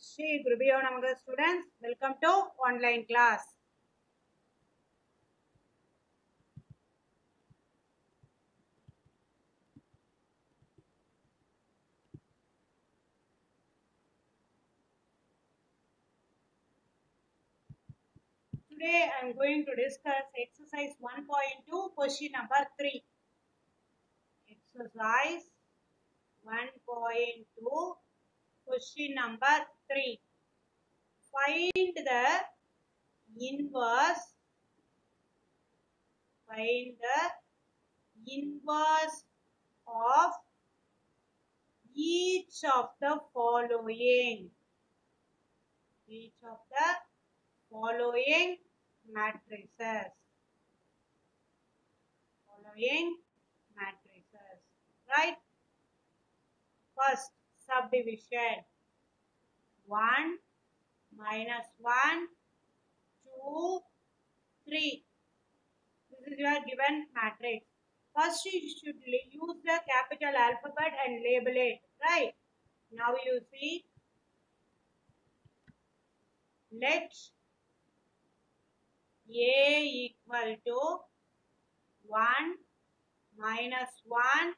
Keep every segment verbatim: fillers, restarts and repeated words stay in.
Shri Gurubhyo Namaha students, welcome to online class. Today I am going to discuss exercise one point two question number three. Exercise one point two question number three. Find the inverse find the inverse of each of the following each of the following matrices following matrices, right? First subdivision, one minus one, two, three. This is your given matrix. First you should use the capital alphabet and label it, right? Now you see, let A equal to one minus one,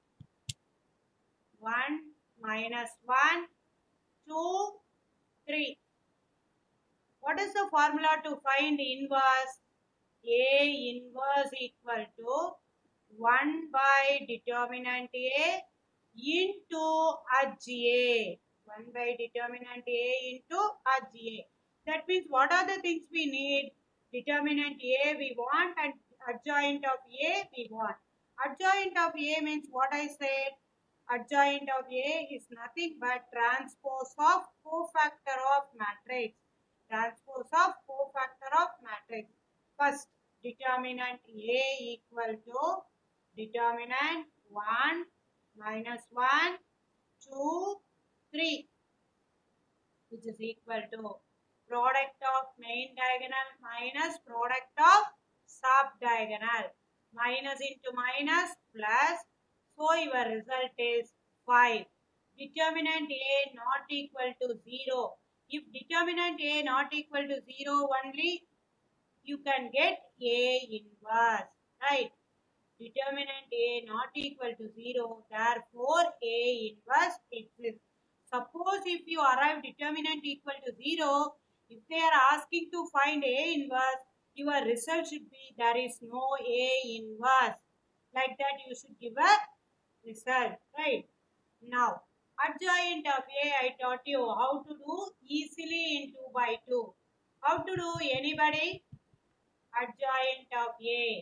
one minus one, two, three. What is the formula to find inverse? A inverse equal to one by determinant A into H A. one by determinant A into H A. That means what are the things we need? Determinant A we want and adjoint of A we want. Adjoint of A means what I said? Adjoint of A is nothing but transpose of cofactor of matrix. Transpose of cofactor of matrix. First, determinant A equal to determinant one minus one, two, three, which is equal to product of main diagonal minus product of sub-diagonal. Minus into minus plus, so your result is five. Determinant A not equal to zero. If determinant A not equal to zero only, you can get A inverse, right? Determinant A not equal to zero, therefore A inverse exists. Suppose if you arrive determinant equal to zero, if they are asking to find A inverse, your result should be there is no A inverse. Like that you should give a result, right? Now, adjoint of A I taught you how to do easily in two by two. How to do, anybody? Adjoint of A.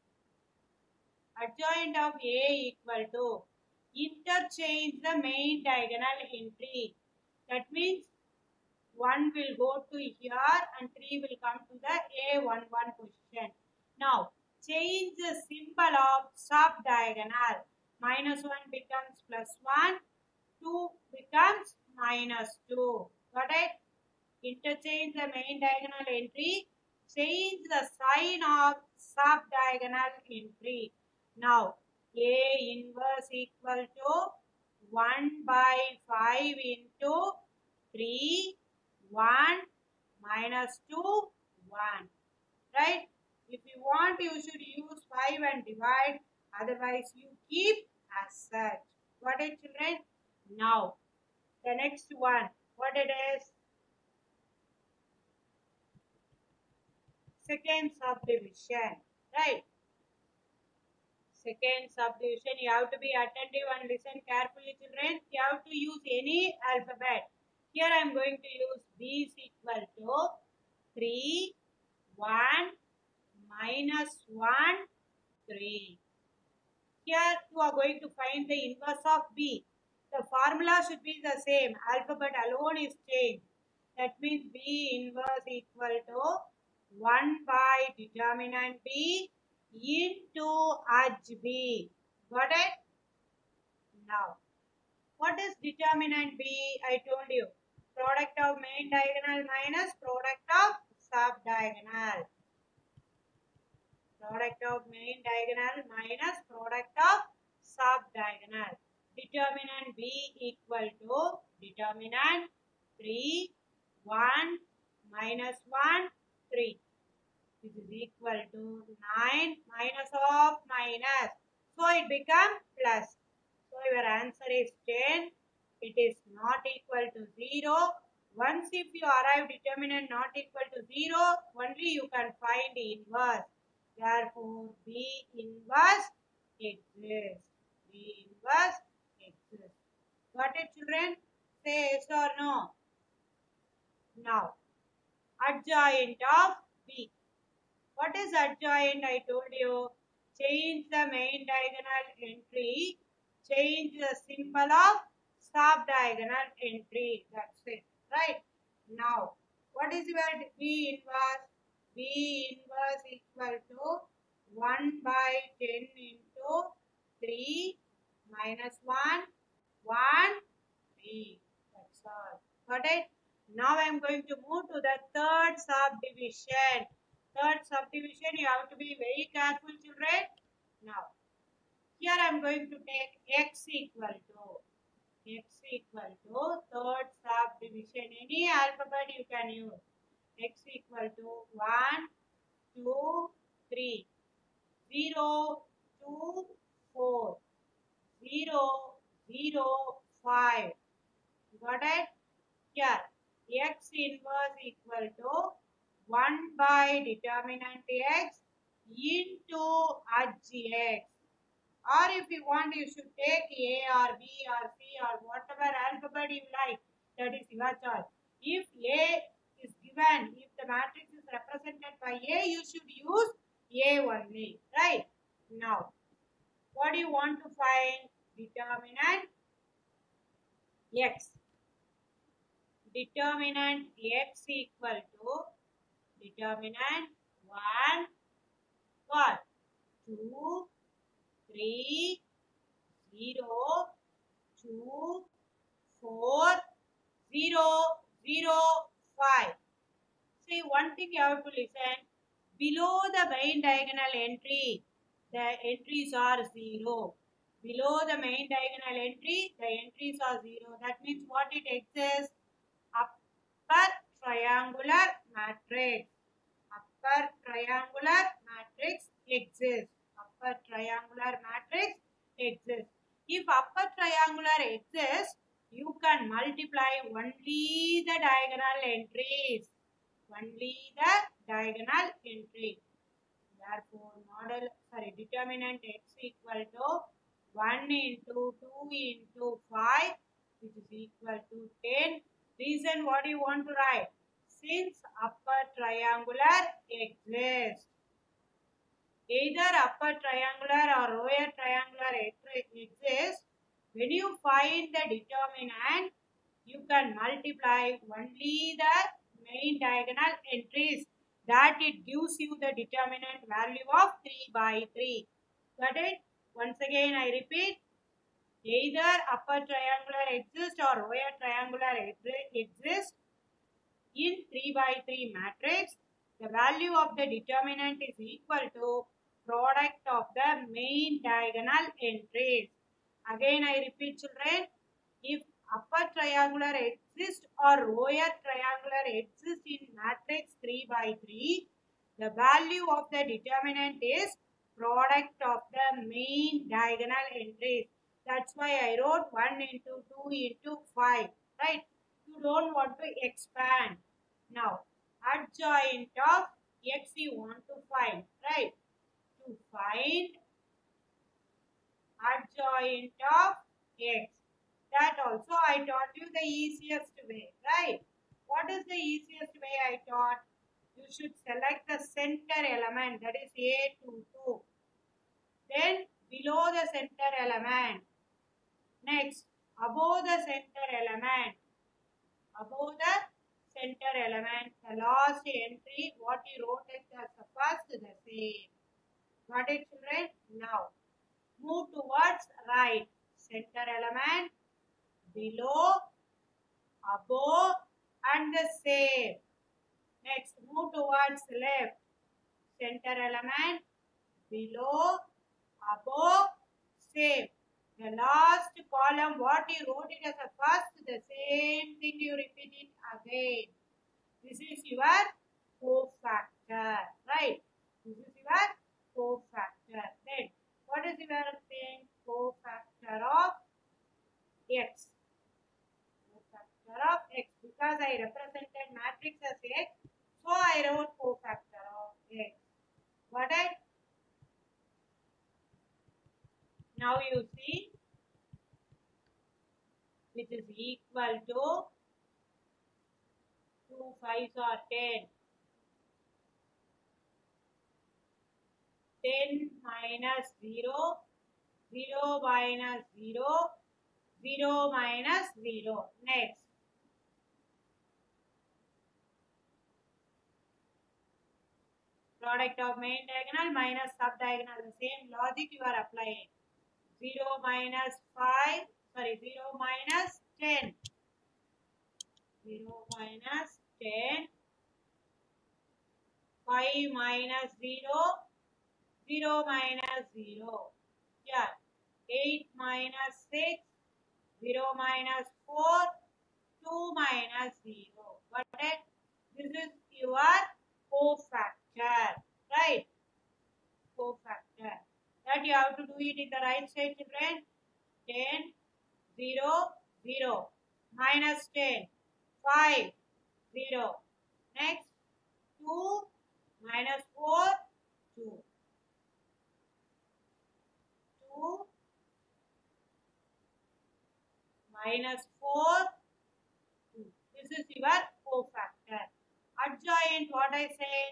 Adjoint of A equal to interchange the main diagonal entry. That means one will go to here and three will come to the A one one position. Now change the symbol of sub-diagonal. Minus one becomes plus one, two becomes minus two. Got it? Interchange the main diagonal entry. Change the sign of sub-diagonal entry. Now, A inverse equal to one by five into three, one minus two, one. Right? If you want, you should use five and divide. Otherwise, you keep as such. Got it, children? Now, the next one. What it is? Second subdivision. Right? Second subdivision, you have to be attentive and listen carefully, children. You have to use any alphabet. Here I am going to use B is equal to three, one, minus one, three. Here you are going to find the inverse of B. The formula should be the same. Alphabet alone is changed. That means B inverse equal to one by determinant B into H B. Got it? Now, what is determinant B? I told you. Product of main diagonal minus product of sub-diagonal. Product of main diagonal minus product of sub-diagonal. Determinant B equal to determinant three, one, minus one, three. This is equal to nine minus of minus. So it becomes plus. So your answer is ten. It is not equal to zero. Once if you arrive determinant not equal to zero, only you can find inverse. Therefore, B inverse exists. B inverse exists. Got it, children? Say yes or no. Now, adjoint of B. What is adjoint? I told you. Change the main diagonal entry. Change the symbol of sub-diagonal entry. That's it. Right? Now, what is your B inverse? B inverse equal to one by ten into three minus one, one, three. That's all. Got it? Now I am going to move to the third subdivision. Third subdivision, you have to be very careful, children. Now, here I am going to take x equal to x equal to third subdivision. Any alphabet you can use. X equal to one, two, three, zero, two, four, zero, zero, five. Got it? Here, x inverse equal to one by determinant x into adj x. Or if you want, you should take A or B or C or whatever alphabet you like. That is your choice. If A is given, if the matrix is represented by A, you should use A only. Right? Now, what do you want to find? Determinant x. Determinant x equal to determinant one, what? two, three, zero, two, four, zero, zero, five. See, one thing you have to listen. Below the main diagonal entry, the entries are zero. Below the main diagonal entry, the entries are zero. That means what it exists? Upper triangular matrix. Upper triangular matrix exists. Upper triangular matrix exists. If upper triangular exists, you can multiply only the diagonal entries. Only the diagonal entry. Therefore, model sorry determinant x equal to one into two into five, which is equal to ten. Reason what do you want to write? Since upper triangular exists. Either upper triangular or lower triangular exists. When you find the determinant, you can multiply only the main diagonal entries. That it gives you the determinant value of three by three. Got it? Once again I repeat. Either upper triangular exists or lower triangular exists. In three by three matrix, the value of the determinant is equal to product of the main diagonal entries. Again I repeat, children, if upper triangular exists or lower triangular exists in matrix three by three, the value of the determinant is product of the main diagonal entries. That's why I wrote one into two into five. Right? You don't want to expand. Now, adjoint of x you want to find. Right? To find adjoint of x. That also I taught you the easiest way, right? What is the easiest way I taught? You should select the center element, that is A two two. Then below the center element. Next, above the center element. Above the center element, the last entry, what you wrote as the first, the same. Got it, children? Now, move towards right. Center element, below, above, and the same. Next, move towards left. Center element, below, above, same. The last column, what you wrote it as a first, the same thing you repeat it again. This is your cofactor, right? This is your cofactor. Then what is your thing? Cofactor of x. Cofactor of x. Because I represented matrix as x, so I wrote cofactor of x. Got it? Now you see, which is equal to two fives are ten. ten minus zero, zero minus zero, zero minus zero. Next. Product of main diagonal minus sub-diagonal. The same logic you are applying. zero minus five, sorry, zero minus ten. zero minus ten. five minus zero, zero minus zero. Yeah. eight minus six, zero minus four, two minus zero. Got it? This is your cofactor, right? Cofactor. That you have to do it in the right side, children. ten, zero, zero. Minus ten, five, zero. Next, two, minus four, two. two, minus four, two. This is your cofactor. Adjoint, what I said?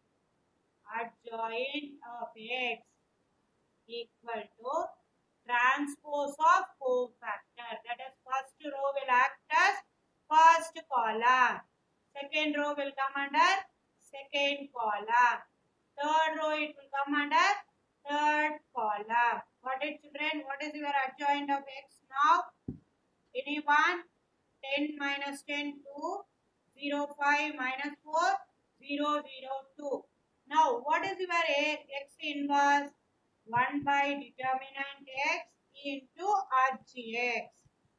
Adjoint of x equal to transpose of cofactor. That is, first row will act as first column. Second row will come under second column. Third row it will come under third column. Got it, children? What is your adjoint of x now? Anyone? ten minus ten, two. zero, five minus four, zero, zero, two. Now, what is your x inverse? one by determinant x into argx.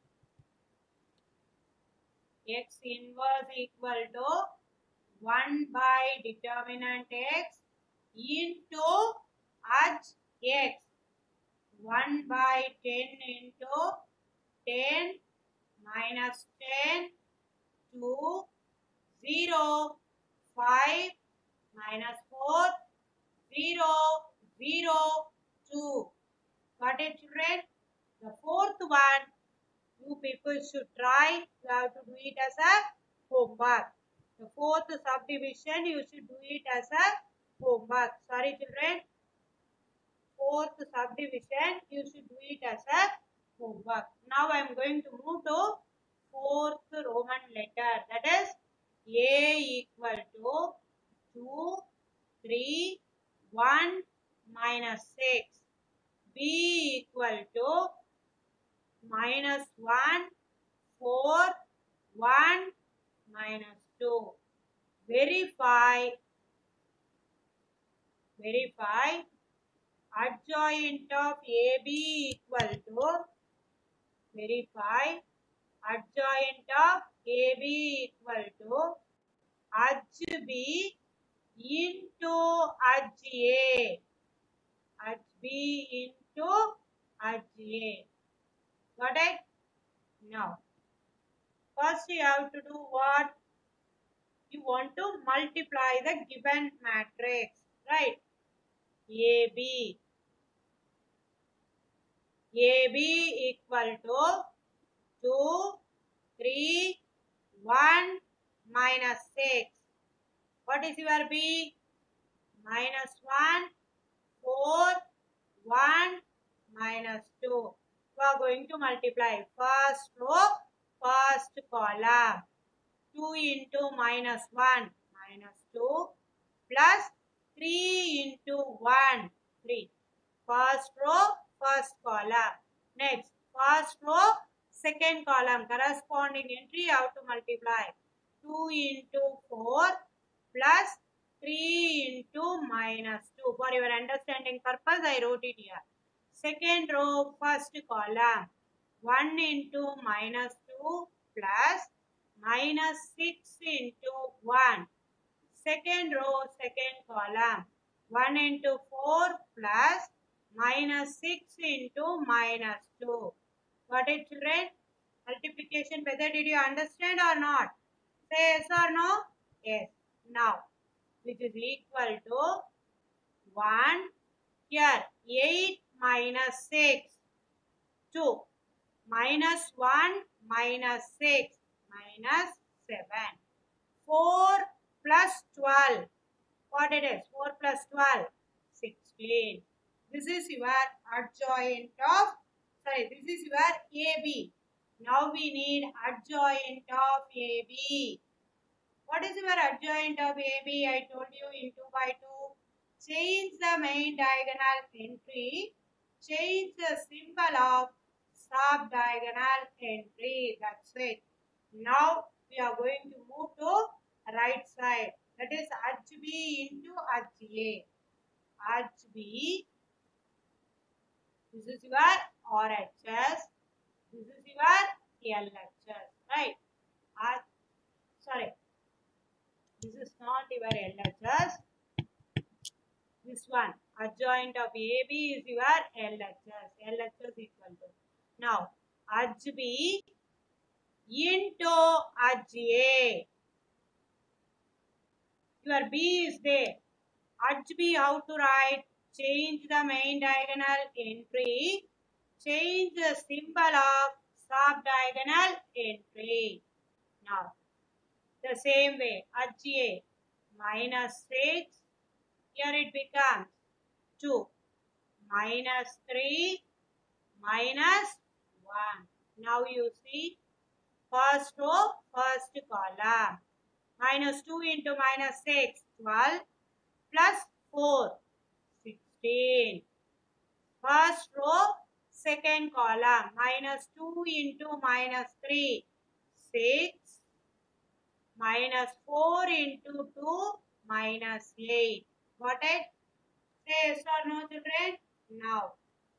X inverse equal to one by determinant x into argx. one by ten into ten minus ten, two, zero, five minus four, zero, zero, two. Got it, children? The fourth one, you people should try. You have to do it as a homework. The fourth subdivision, you should do it as a homework. Sorry, children. Fourth subdivision, you should do it as a homework. Now I am going to move to fourth Roman letter. That is A equal to two, three, one minus six. B equal to minus one, four, one minus two. Verify, verify adjoint of A B equal to, verify adjoint of A B equal to adj B into adj A. Adj B into adj A. Got it? Now, first you have to do what? You want to multiply the given matrix, right? A B. A B equal to two, three, one minus six. What is your B? Minus one, four, one minus two. You are going to multiply first row, first column. two into minus one, minus two, plus three into one, three. First row, first column. Next, first row, second column. Corresponding entry you have to multiply. two into four plus three into minus two. For your understanding purpose, I wrote it here. Second row, first column. one into minus two plus minus six into one. Second row, second column. one into four plus minus six into minus two. Got it, children? Multiplication, whether did you understand or not? Say yes or no? Yes. Now, which is equal to one. Here, eight minus six, two. Minus one minus six minus seven. four plus twelve. What it is? four plus twelve. sixteen. This is your adjoint of, sorry, this is your A B. Now we need adjoint of A B. What is your adjoint of A B? I told you in two by two. Change the main diagonal entry. Change the symbol of sub-diagonal entry. That's it. Now we are going to move to right side. That is H B into H A. H B. This is your R H S. This is your L H S. Right? H, sorry. This is not your L H S. This one, adjoint of A B is your L H S. L H S equal to. Now, H B into H A. Your B is there. H B, how to write? Change the main diagonal entry. Change the symbol of sub-diagonal entry. Now, the same way, H A minus six. Here it becomes two minus three minus one. Now you see first row, first column. Minus two into minus six, twelve plus four, sixteen. First row, second column. Minus two into minus three, six. Minus four into two, minus eight. Got it? Say yes or no, children? Now,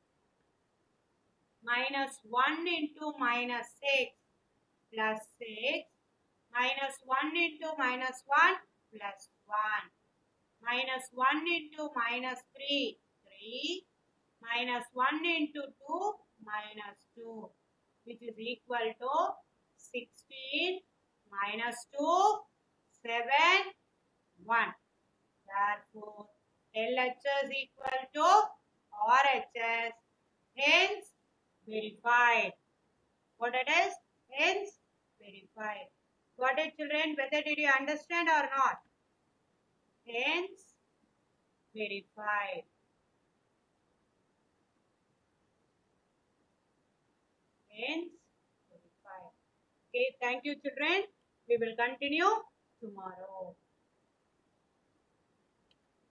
minus one into minus six plus six. Minus one into minus one plus one. Minus one into minus three, three. Minus one into two, minus two. Which is equal to sixteen minus two, seven, one. Therefore, L H S equal to R H S. Hence, verified. What it is? Hence, verified. Got it, children? Whether did you understand or not? Hence, verified. Hence, verified. Okay, thank you, children. We will continue tomorrow.